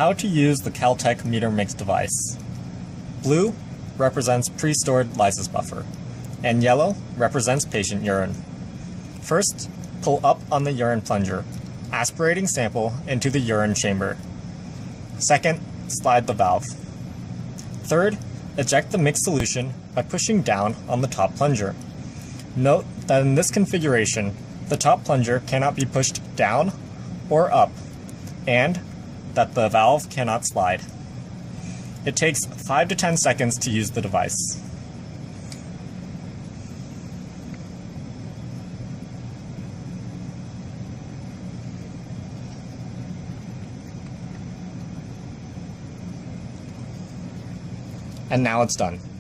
How to use the Caltech meter mix device. Blue represents pre-stored lysis buffer, and yellow represents patient urine. First, pull up on the urine plunger, aspirating sample into the urine chamber. Second, slide the valve. Third, eject the mixed solution by pushing down on the top plunger. Note that in this configuration, the top plunger cannot be pushed down or up, and that the valve cannot slide. It takes 5 to 10 seconds to use the device. And now it's done.